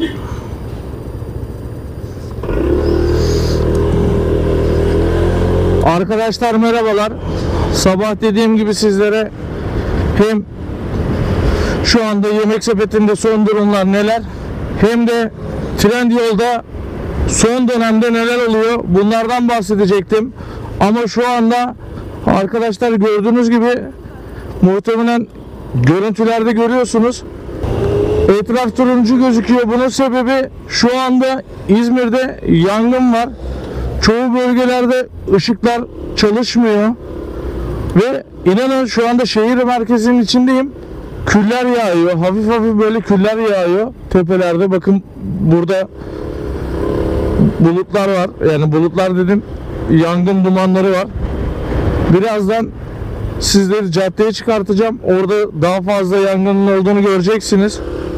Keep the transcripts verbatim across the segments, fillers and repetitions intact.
Arkadaşlar merhabalar. Sabah dediğim gibi sizlere hem şu anda Yemek Sepeti'nde son durumlar neler, hem de Trendyol'da son dönemde neler oluyor bunlardan bahsedecektim. Ama şu anda arkadaşlar gördüğünüz gibi muhtemelen görüntülerde görüyorsunuz. Etraf turuncu gözüküyor. Bunun sebebi şu anda İzmir'de yangın var. Çoğu bölgelerde ışıklar çalışmıyor. Ve inanın şu anda şehir merkezinin içindeyim. Küller yağıyor. Hafif hafif böyle küller yağıyor tepelerde. Bakın burada bulutlar var. Yani bulutlar dedim, yangın dumanları var. Birazdan sizleri caddeye çıkartacağım. Orada daha fazla yangının olduğunu göreceksiniz.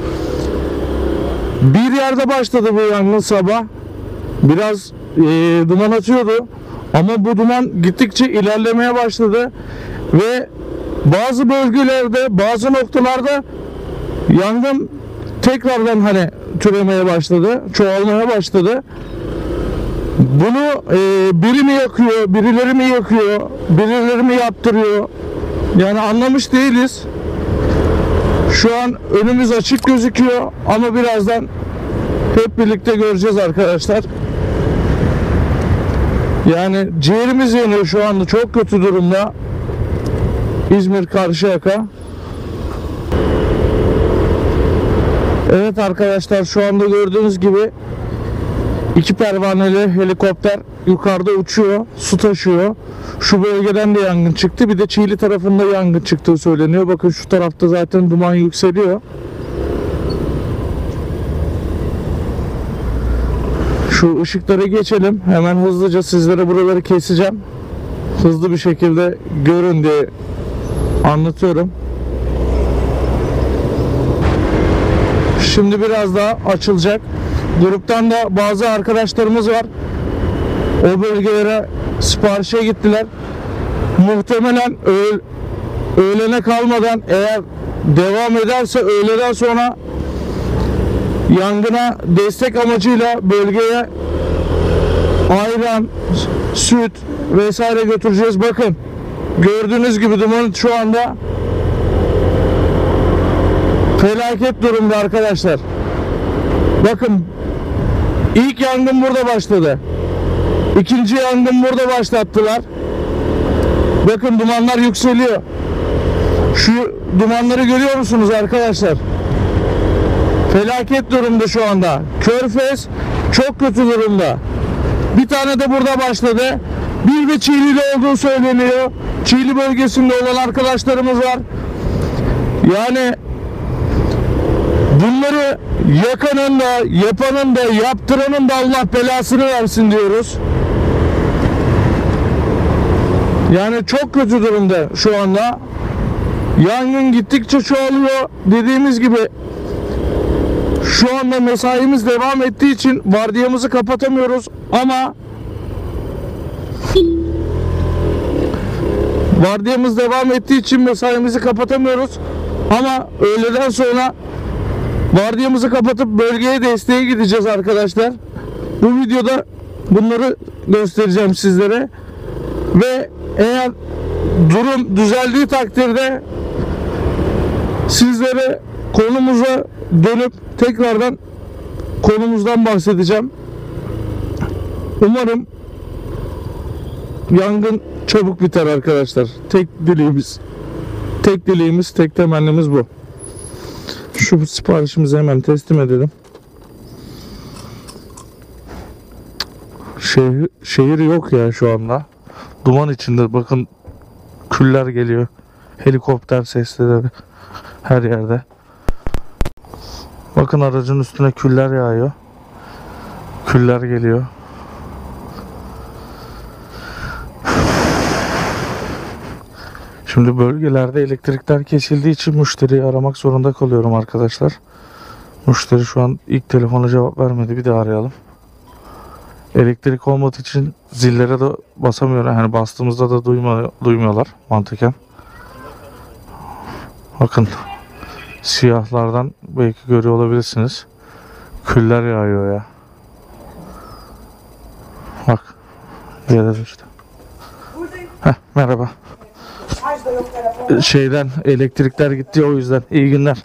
Bir yerde başladı bu yangın sabah. Biraz e, duman atıyordu. Ama bu duman gittikçe ilerlemeye başladı. Ve bazı bölgelerde, bazı noktalarda yangın tekrardan hani türemeye başladı. Çoğalmaya başladı. Bunu e, biri mi yakıyor, birileri mi yakıyor, birileri mi yaptırıyor? Yani anlamış değiliz. Şu an önümüz açık gözüküyor ama birazdan hep birlikte göreceğiz arkadaşlar. Yani ciğerimiz yanıyor şu anda, çok kötü durumda. İzmir Karşıyaka. Evet arkadaşlar, şu anda gördüğünüz gibi iki pervaneli helikopter yukarıda uçuyor, su taşıyor. Şu bölgeden de yangın çıktı. Bir de Çiğli tarafında yangın çıktığı söyleniyor. Bakın şu tarafta zaten duman yükseliyor. Şu ışıkları geçelim. Hemen hızlıca sizlere buraları keseceğim. Hızlı bir şekilde görün diye anlatıyorum. Şimdi biraz daha açılacak. Gruptan da bazı arkadaşlarımız var. O bölgelere siparişe gittiler. Muhtemelen öğ öğlene kalmadan, eğer devam ederse öğleden sonra yangına destek amacıyla bölgeye ayran, süt vesaire götüreceğiz. Bakın gördüğünüz gibi duman şu anda felaket durumda arkadaşlar. Bakın ilk yangın burada başladı. İkinci yangın burada başlattılar. Bakın dumanlar yükseliyor. Şu dumanları görüyor musunuz arkadaşlar? Felaket durumda şu anda. Körfez çok kötü durumda. Bir tane de burada başladı. Bir de Çiğli'de olduğu söyleniyor. Çiğli bölgesinde olan arkadaşlarımız var. Yani bunları yakanın da, yapanın da, yaptıranın da Allah belasını versin diyoruz. Yani çok kötü durumda şu anda. Yangın gittikçe çoğalıyor. Dediğimiz gibi şu anda mesaimiz devam ettiği için vardiyamızı kapatamıyoruz ama vardiyamız devam ettiği için mesaimizi kapatamıyoruz ama öğleden sonra vardiyamızı kapatıp bölgeye desteğe gideceğiz arkadaşlar. Bu videoda bunları göstereceğim sizlere ve eğer durum düzeldiği takdirde sizlere konumuza dönüp tekrardan konumuzdan bahsedeceğim. Umarım yangın çabuk biter arkadaşlar. Tek dileğimiz, tek dileğimiz, tek temennimiz bu. Şu siparişimizi hemen teslim edelim. Şehir, şehir yok ya şu anda. Duman içinde, bakın küller geliyor. Helikopter sesleri her yerde. Bakın aracın üstüne küller yağıyor. Küller geliyor. Şimdi bölgelerde elektrikler kesildiği için müşteriyi aramak zorunda kalıyorum arkadaşlar. Müşteri şu an ilk telefona cevap vermedi. Bir daha arayalım. Elektrik olmadığı için zillere de basamıyorum. Yani bastığımızda da duymuyor, duymuyorlar mantıken. Bakın siyahlardan belki görüyor olabilirsiniz. Küller yağıyor ya. Bak. Yere düştü. Heh, merhaba. Şeyden elektrikler gitti, o yüzden. İyi günler.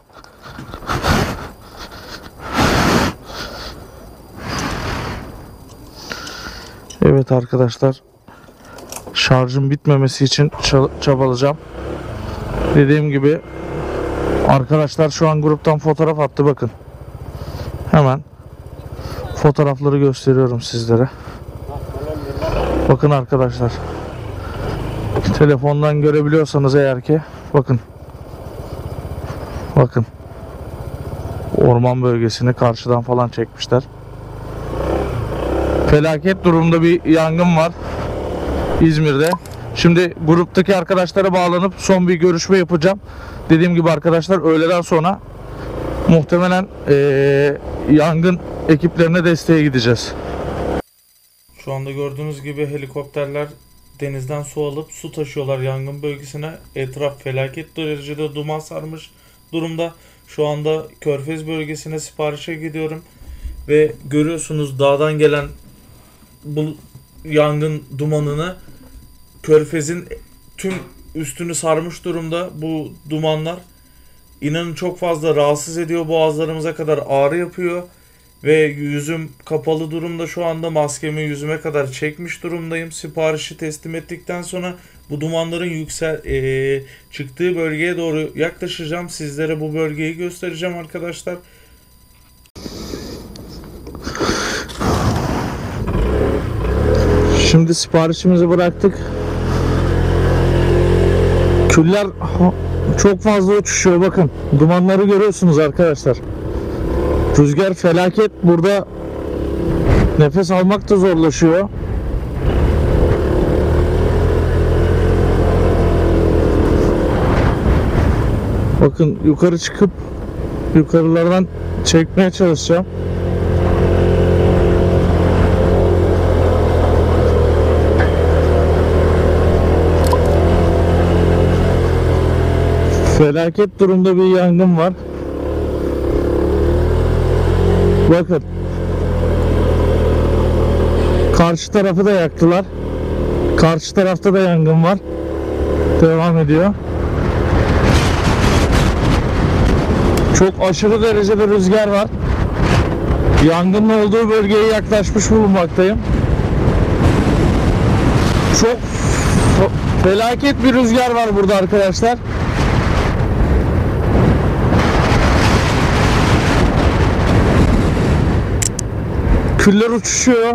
Evet arkadaşlar. Şarjım bitmemesi için çabalayacağım. Dediğim gibi arkadaşlar şu an gruptan fotoğraf attı, bakın. Hemen fotoğrafları gösteriyorum sizlere. Bakın arkadaşlar. Telefondan görebiliyorsanız eğer ki, bakın. Bakın. Orman bölgesini karşıdan falan çekmişler. Felaket durumda bir yangın var İzmir'de. Şimdi gruptaki arkadaşlara bağlanıp son bir görüşme yapacağım. Dediğim gibi arkadaşlar, öğleden sonra muhtemelen ee, yangın ekiplerine desteğe gideceğiz. Şu anda gördüğünüz gibi helikopterler denizden su alıp su taşıyorlar yangın bölgesine. Etraf felaket derecede duman sarmış durumda. Şu anda Körfez bölgesine siparişe gidiyorum. Ve görüyorsunuz dağdan gelen bu yangın dumanını, Körfez'in tüm üstünü sarmış durumda bu dumanlar. İnanın çok fazla rahatsız ediyor, boğazlarımıza kadar ağrı yapıyor. Ve yüzüm kapalı durumda şu anda, maskemi yüzüme kadar çekmiş durumdayım. Siparişi teslim ettikten sonra bu dumanların yüksel e, çıktığı bölgeye doğru yaklaşacağım. Sizlere bu bölgeyi göstereceğim arkadaşlar. Şimdi siparişimizi bıraktık. Küller çok fazla uçuşuyor, bakın. Dumanları görüyorsunuz arkadaşlar. Rüzgar felaket. Burada nefes almak da zorlaşıyor. Bakın yukarı çıkıp yukarılardan çekmeye çalışacağım. Felaket durumda bir yangın var. Bakın. Karşı tarafı da yaktılar. Karşı tarafta da yangın var. Devam ediyor. Çok aşırı derecede rüzgar var. Yangının olduğu bölgeye yaklaşmış bulunmaktayım. Çok felaket bir rüzgar var burada arkadaşlar. Küller uçuşuyor.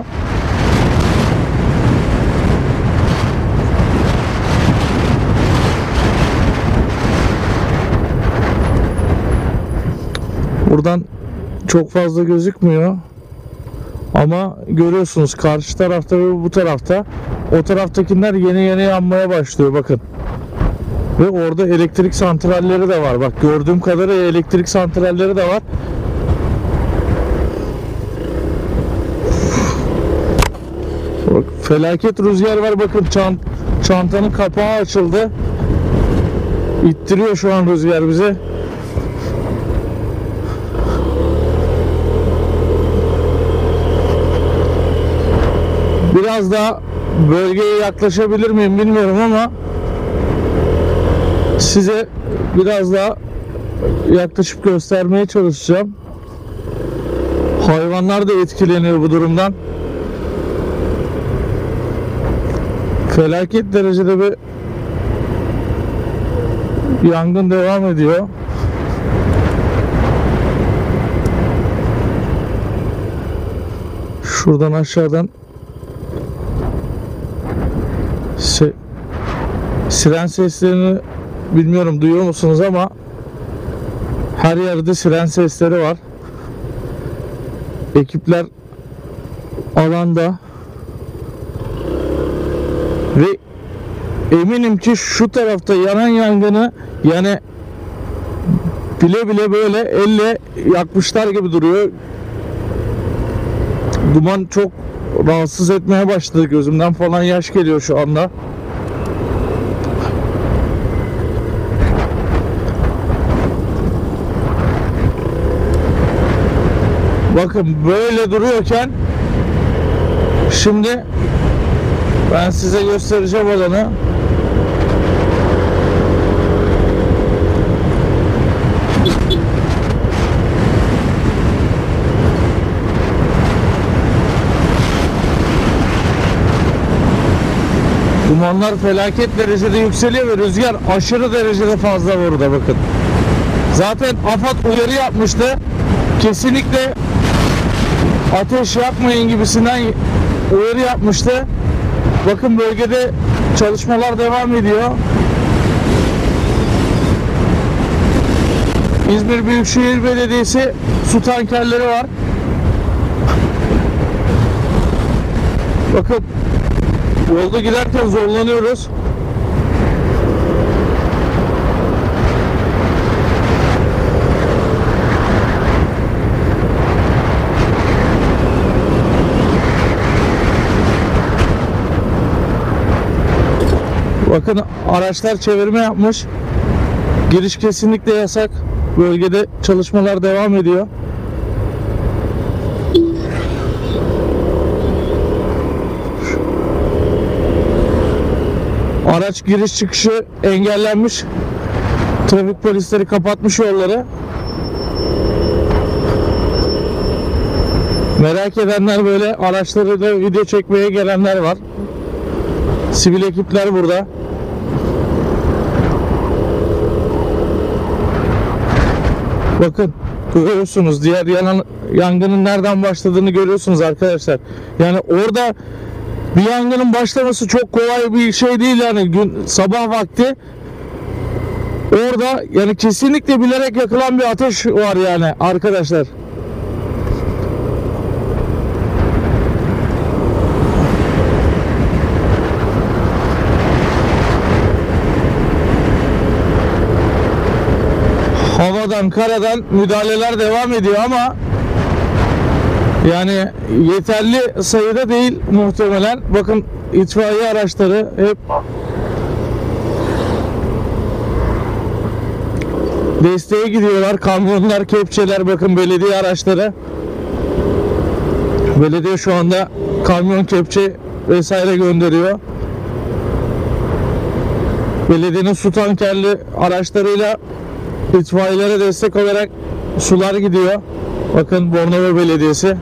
Buradan çok fazla gözükmüyor. Ama görüyorsunuz karşı tarafta ve bu tarafta. O taraftakiler yeni yeni yanmaya başlıyor, bakın. Ve orada elektrik santralleri de var. Bak, gördüğüm kadarıyla elektrik santralleri de var. Bak, felaket rüzgar var, bakın. Çant çantanın kapağı açıldı. İttiriyor şu an rüzgar bizi. Biraz daha bölgeye yaklaşabilir miyim bilmiyorum ama size biraz daha yaklaşıp göstermeye çalışacağım. Hayvanlar da etkileniyor bu durumdan. Felaket derecede bir yangın devam ediyor. Şuradan aşağıdan Se siren seslerini bilmiyorum duyuyor musunuz ama her yerde siren sesleri var. Ekipler alanda ve eminim ki şu tarafta yanan yangını yani bile bile böyle elle yakmışlar gibi duruyor. Duman çok rahatsız etmeye başladı. Gözümden falan yaş geliyor şu anda. Bakın böyle duruyorken şimdi ben size göstereceğim alanı. Dumanlar felaket derecede yükseliyor ve rüzgar aşırı derecede fazla burada bakın. Zaten AFAD uyarı yapmıştı. Kesinlikle ateş yakmayın gibisinden uyarı yapmıştı. Bakın bölgede çalışmalar devam ediyor. İzmir Büyükşehir Belediyesi su tankerleri var. Bakın yolda giderken zorlanıyoruz. Bakın araçlar çevirme yapmış. Giriş kesinlikle yasak. Bölgede çalışmalar devam ediyor. Araç giriş çıkışı engellenmiş. Trafik polisleri kapatmış yolları. Merak edenler, böyle araçlarıyla video çekmeye gelenler var. Sivil ekipler burada. Bakın görüyorsunuz, diğer yanan, yangının nereden başladığını görüyorsunuz arkadaşlar. Yani orada bir yangının başlaması çok kolay bir şey değil yani, gün sabah vakti orada yani kesinlikle bilerek yakılan bir ateş var yani arkadaşlar. Havadan, karadan müdahaleler devam ediyor ama yani yeterli sayıda değil muhtemelen. Bakın itfaiye araçları hep desteğe gidiyorlar. Kamyonlar, kepçeler, bakın belediye araçları. Belediye şu anda kamyon, kepçe vesaire gönderiyor. Belediyenin su tankerli araçlarıyla itfaiyelere destek olarak sular gidiyor. Bakın Bornova Belediyesi.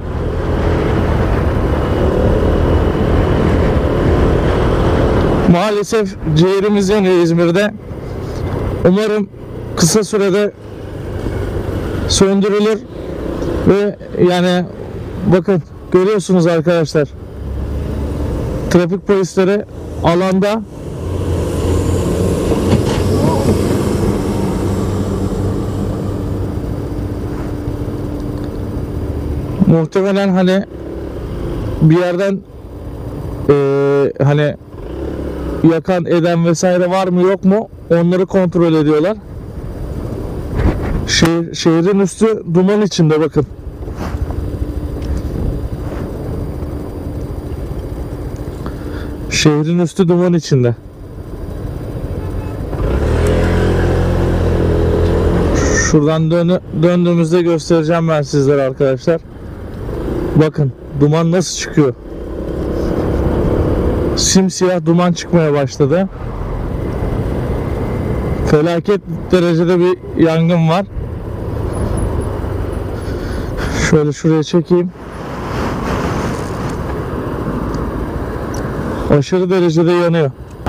Maalesef ciğerimiz yanıyor İzmir'de. Umarım kısa sürede söndürülür ve yani bakın görüyorsunuz arkadaşlar, trafik polisleri alanda. Muhtemelen hani bir yerden ee, hani yakan eden vesaire var mı yok mu onları kontrol ediyorlar. Şehir, şehrin üstü duman içinde bakın. Şehrin üstü duman içinde. Şuradan dön döndüğümüzde göstereceğim ben sizlere arkadaşlar. Bakın duman nasıl çıkıyor. Simsiyah duman çıkmaya başladı. Felaket derecede bir yangın var. Şöyle şuraya çekeyim. Aşırı derecede yanıyor.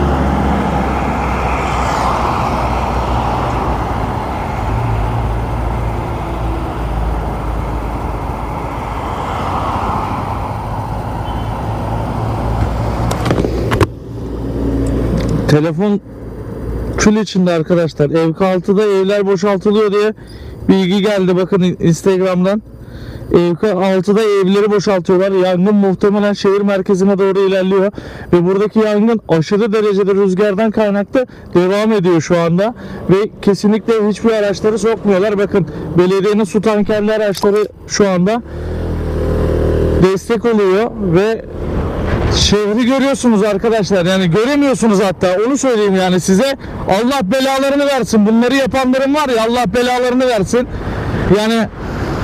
Telefon kül içinde arkadaşlar. Ev altıda evler boşaltılıyor diye bilgi geldi. Bakın Instagram'dan. Ev altıda evleri boşaltıyorlar. Yangın muhtemelen şehir merkezine doğru ilerliyor. Ve buradaki yangın aşırı derecede rüzgardan kaynaklı devam ediyor şu anda. Ve kesinlikle hiçbir araçları sokmuyorlar. Bakın belediyenin su tankerli araçları şu anda destek oluyor ve şehri görüyorsunuz arkadaşlar, yani göremiyorsunuz hatta, onu söyleyeyim yani size. Allah belalarını versin, bunları yapanların var ya, Allah belalarını versin. Yani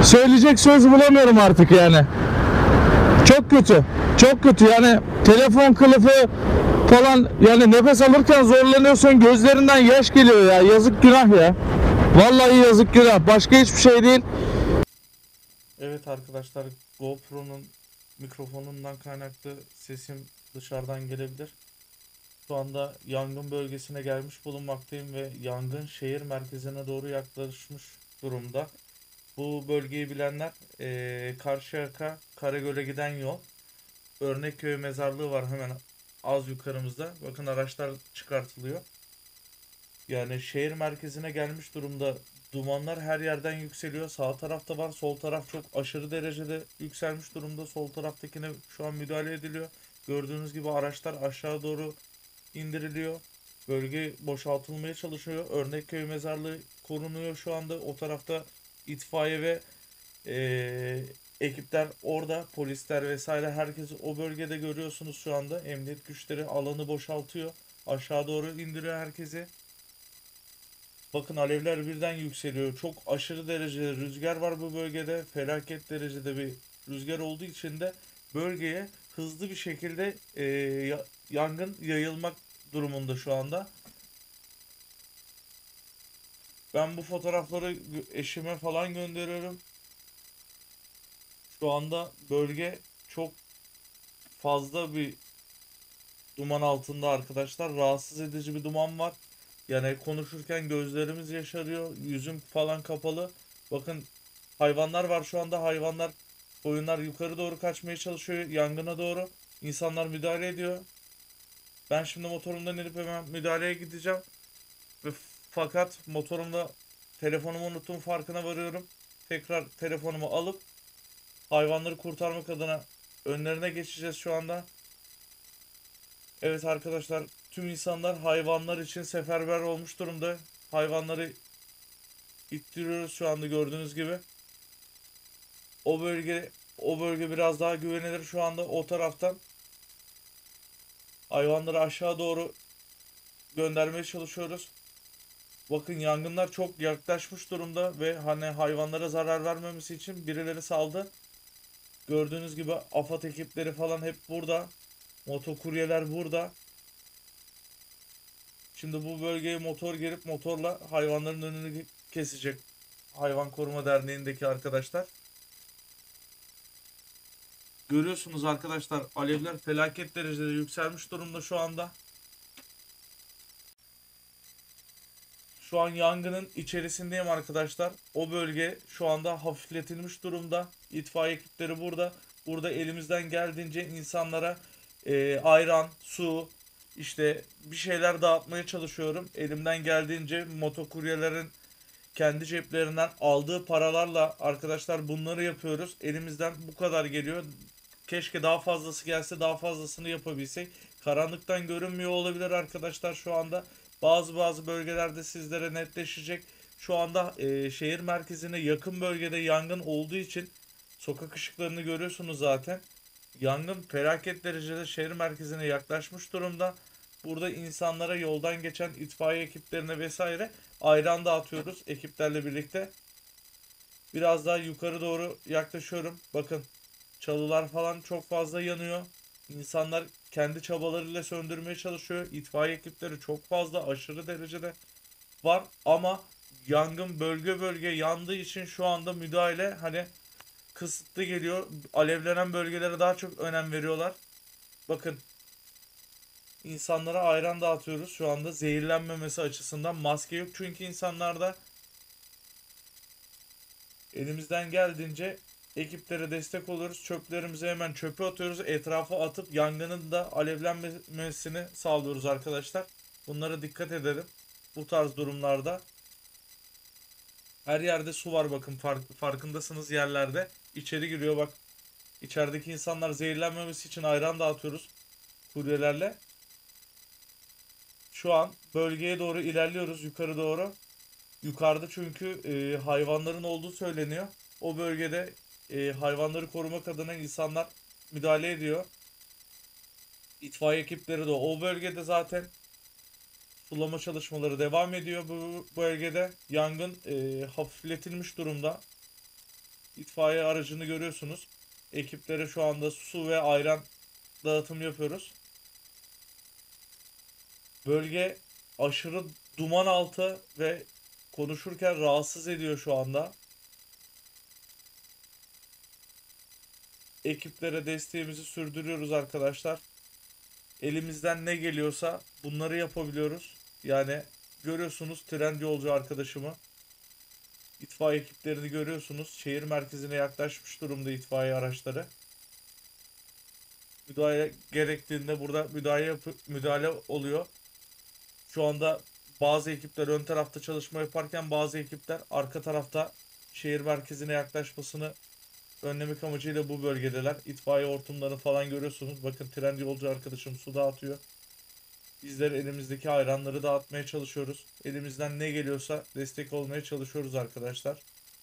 söyleyecek söz bulamıyorum artık yani. Çok kötü. Çok kötü yani, telefon kılıfı falan, yani nefes alırken zorlanıyorsun, gözlerinden yaş geliyor ya. Yazık günah ya. Vallahi yazık günah. Başka hiçbir şey değil. Evet arkadaşlar, GoPro'nun mikrofonundan kaynaklı sesim dışarıdan gelebilir. Şu anda yangın bölgesine gelmiş bulunmaktayım ve yangın şehir merkezine doğru yaklaşmış durumda. Bu bölgeyi bilenler, eee Karşıyaka Karagöl'e giden yol. Örnekköy mezarlığı var hemen az yukarımızda. Bakın araçlar çıkartılıyor. Yani şehir merkezine gelmiş durumda. Dumanlar her yerden yükseliyor. Sağ tarafta var. Sol taraf çok aşırı derecede yükselmiş durumda. Sol taraftakine şu an müdahale ediliyor. Gördüğünüz gibi araçlar aşağı doğru indiriliyor. Bölge boşaltılmaya çalışıyor. Örnekköy mezarlığı korunuyor şu anda. O tarafta itfaiye ve eee, ekipler orada. Polisler vesaire, herkes o bölgede görüyorsunuz şu anda. Emniyet güçleri alanı boşaltıyor. Aşağı doğru indiriyor herkesi. Bakın alevler birden yükseliyor. Çok aşırı derecede rüzgar var bu bölgede. Felaket derecede bir rüzgar olduğu için de bölgeye hızlı bir şekilde e, ya- yangın yayılmak durumunda şu anda. Ben bu fotoğrafları gö- eşime falan gönderiyorum. Şu anda bölge çok fazla bir duman altında arkadaşlar. Rahatsız edici bir duman var. Yani konuşurken gözlerimiz yaşarıyor. Yüzüm falan kapalı. Bakın hayvanlar var şu anda. Hayvanlar, koyunlar yukarı doğru kaçmaya çalışıyor. Yangına doğru. İnsanlar müdahale ediyor. Ben şimdi motorumdan inip hemen müdahaleye gideceğim. Ve fakat motorumda telefonumu unuttum, farkına varıyorum. Tekrar telefonumu alıp hayvanları kurtarmak adına önlerine geçeceğiz şu anda. Evet arkadaşlar, tüm insanlar hayvanlar için seferber olmuş durumda. Hayvanları ittiriyoruz şu anda gördüğünüz gibi. O bölge o bölge biraz daha güvenilir şu anda o taraftan. Hayvanları aşağı doğru göndermeye çalışıyoruz. Bakın yangınlar çok yaklaşmış durumda ve hani hayvanlara zarar vermemesi için birileri saldı. Gördüğünüz gibi AFAD ekipleri falan hep burada. Motokuryeler burada. Şimdi bu bölgeye motor gelip motorla hayvanların önünü kesecek. Hayvan Koruma Derneği'ndeki arkadaşlar. Görüyorsunuz arkadaşlar, alevler felaket derecede yükselmiş durumda şu anda. Şu an yangının içerisindeyim arkadaşlar. O bölge şu anda hafifletilmiş durumda. İtfaiye ekipleri burada. Burada elimizden geldiğince insanlara e, ayran, su, işte bir şeyler dağıtmaya çalışıyorum. Elimden geldiğince motokuryelerin kendi ceplerinden aldığı paralarla arkadaşlar bunları yapıyoruz. Elimizden bu kadar geliyor. Keşke daha fazlası gelse, daha fazlasını yapabilsek. Karanlıktan görünmüyor olabilir arkadaşlar şu anda. Bazı bazı bölgelerde sizlere netleşecek. Şu anda e, şehir merkezine yakın bölgede yangın olduğu için sokak ışıklarını görüyorsunuz zaten. Yangın felaket derecede şehir merkezine yaklaşmış durumda. Burada insanlara, yoldan geçen itfaiye ekiplerine vesaire ayran dağıtıyoruz ekiplerle birlikte. Biraz daha yukarı doğru yaklaşıyorum. Bakın çalılar falan çok fazla yanıyor. İnsanlar kendi çabalarıyla söndürmeye çalışıyor. İtfaiye ekipleri çok fazla, aşırı derecede var ama yangın bölge bölge yandığı için şu anda müdahale hani kısıtlı geliyor. Alevlenen bölgelere daha çok önem veriyorlar. Bakın insanlara ayran dağıtıyoruz şu anda zehirlenmemesi açısından. Maske yok çünkü insanlarda. Elimizden geldiğince ekiplere destek oluyoruz. Çöplerimizi hemen çöpe atıyoruz. Etrafa atıp yangının da alevlenmesini sağlıyoruz arkadaşlar. Bunlara dikkat edelim. Bu tarz durumlarda. Her yerde su var bakın, fark, farkındasınız yerlerde. İçeri giriyor bak. İçerideki insanlar zehirlenmemesi için ayran dağıtıyoruz kuryelerle. Şu an bölgeye doğru ilerliyoruz, yukarı doğru. Yukarıda çünkü e, hayvanların olduğu söyleniyor. O bölgede e, hayvanları korumak adına insanlar müdahale ediyor. İtfaiye ekipleri de o bölgede zaten. Sulama çalışmaları devam ediyor bu bölgede. Yangın e, hafifletilmiş durumda. itfaiye aracını görüyorsunuz. Ekiplere şu anda su ve ayran dağıtım yapıyoruz. Bölge aşırı duman altı ve konuşurken rahatsız ediyor şu anda. Ekiplere desteğimizi sürdürüyoruz arkadaşlar. Elimizden ne geliyorsa bunları yapabiliyoruz. Yani görüyorsunuz Trendyolcu arkadaşımı. İtfaiye ekiplerini görüyorsunuz. Şehir merkezine yaklaşmış durumda itfaiye araçları. Müdahale gerektiğinde burada müdahale yapı- müdahale oluyor. Şu anda bazı ekipler ön tarafta çalışma yaparken bazı ekipler arka tarafta şehir merkezine yaklaşmasını önlemek amacıyla bu bölgedeler. İtfaiye hortumlarını falan görüyorsunuz. Bakın Trendyolcu arkadaşım su dağıtıyor. Bizler elimizdeki ayranları dağıtmaya çalışıyoruz. Elimizden ne geliyorsa destek olmaya çalışıyoruz arkadaşlar.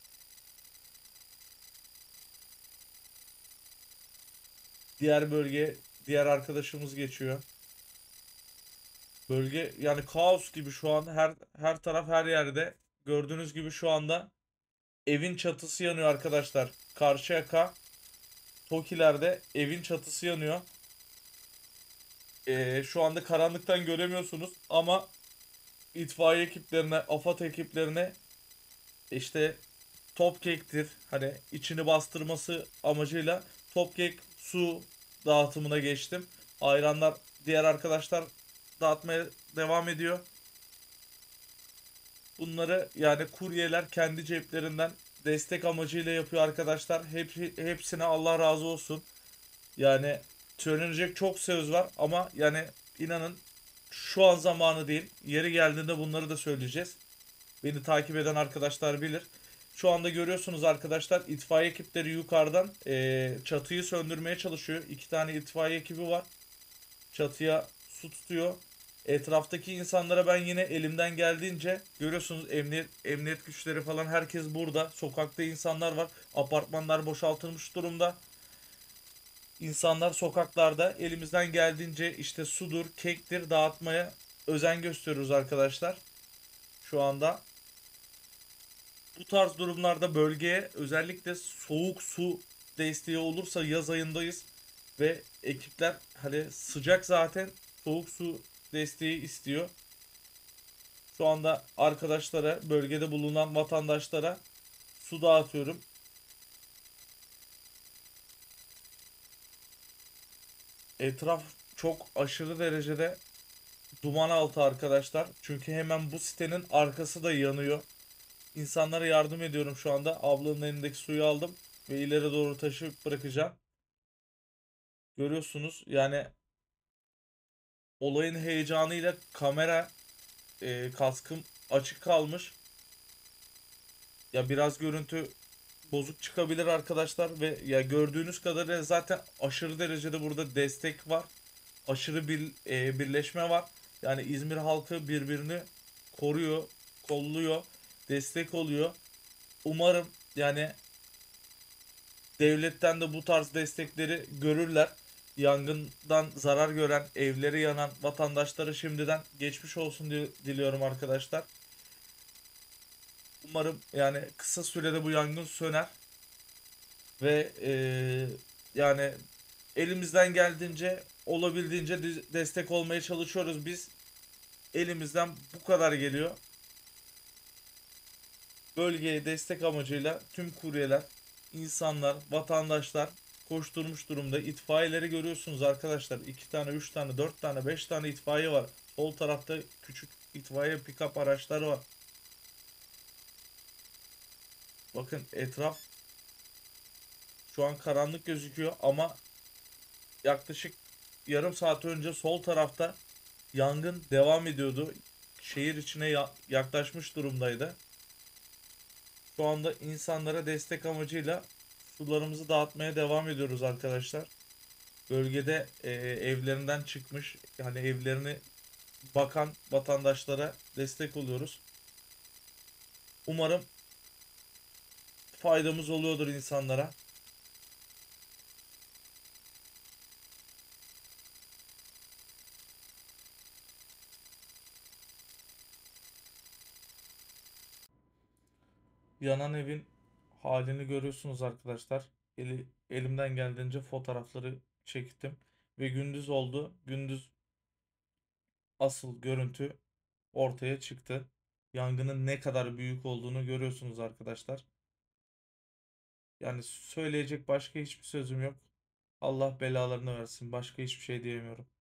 Diğer bölge, diğer arkadaşımız geçiyor. Bölge yani kaos gibi şu an her her taraf her yerde. Gördüğünüz gibi şu anda evin çatısı yanıyor arkadaşlar. Karşıyaka, Tokiler'de evin çatısı yanıyor. Ee, şu anda karanlıktan göremiyorsunuz ama itfaiye ekiplerine, AFAD ekiplerine işte Topcake'tir. Hani içini bastırması amacıyla Topcake su dağıtımına geçtim. Ayranlar diğer arkadaşlar dağıtmaya devam ediyor. Bunları yani kuryeler kendi ceplerinden destek amacıyla yapıyor arkadaşlar. Hep, hepsine Allah razı olsun. Yani söylenecek çok söz var ama yani inanın şu an zamanı değil. Yeri geldiğinde bunları da söyleyeceğiz. Beni takip eden arkadaşlar bilir. Şu anda görüyorsunuz arkadaşlar itfaiye ekipleri yukarıdan eee, çatıyı söndürmeye çalışıyor. İki tane itfaiye ekibi var. Çatıya su tutuyor. Etraftaki insanlara ben yine elimden geldiğince görüyorsunuz emniyet, emniyet güçleri falan herkes burada. Sokakta insanlar var. Apartmanlar boşaltılmış durumda. İnsanlar sokaklarda elimizden geldiğince işte sudur, kektir dağıtmaya özen gösteriyoruz arkadaşlar. Şu anda bu tarz durumlarda bölgeye özellikle soğuk su desteği olursa yaz ayındayız ve ekipler hani sıcak zaten soğuk su desteği istiyor. Şu anda arkadaşlara, bölgede bulunan vatandaşlara su dağıtıyorum. Etraf çok aşırı derecede duman altı arkadaşlar. Çünkü hemen bu sitenin arkası da yanıyor. İnsanlara yardım ediyorum şu anda. Ablanın elindeki suyu aldım ve ileri doğru taşıyıp bırakacağım. Görüyorsunuz yani olayın heyecanıyla kamera e, kaskım açık kalmış. Ya biraz görüntü bozuk çıkabilir arkadaşlar ve ya gördüğünüz kadarıyla zaten aşırı derecede burada destek var. Aşırı bir e, birleşme var. Yani İzmir halkı birbirini koruyor, kolluyor, destek oluyor. Umarım yani devletten de bu tarz destekleri görürler. Yangından zarar gören, evleri yanan vatandaşlara şimdiden geçmiş olsun diliyorum arkadaşlar. Umarım yani kısa sürede bu yangın söner ve eee, yani elimizden geldiğince olabildiğince destek olmaya çalışıyoruz biz. Elimizden bu kadar geliyor. Bölgeye destek amacıyla tüm kuryeler, insanlar, vatandaşlar koşturmuş durumda. İtfaiyeleri görüyorsunuz arkadaşlar. iki tane, üç tane, dört tane, beş tane itfaiye var. Sol tarafta küçük itfaiye pick-up araçları var. Bakın etraf şu an karanlık gözüküyor ama yaklaşık yarım saat önce sol tarafta yangın devam ediyordu. Şehir içine ya- yaklaşmış durumdaydı. Şu anda insanlara destek amacıyla sularımızı dağıtmaya devam ediyoruz arkadaşlar. Bölgede e, evlerinden çıkmış yani evlerini bakan vatandaşlara destek oluyoruz. Umarım faydamız oluyordur insanlara. Yanan evin halini görüyorsunuz arkadaşlar. Eli, elimden geldiğince fotoğrafları çektim. Ve gündüz oldu. Gündüz asıl görüntü ortaya çıktı. Yangının ne kadar büyük olduğunu görüyorsunuz arkadaşlar. Yani söyleyecek başka hiçbir sözüm yok. Allah belalarını versin. Başka hiçbir şey diyemiyorum.